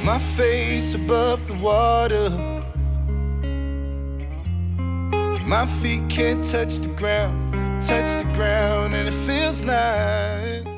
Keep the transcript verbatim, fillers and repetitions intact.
my face above the water. My feet can't touch the ground, touch the ground, and it feels like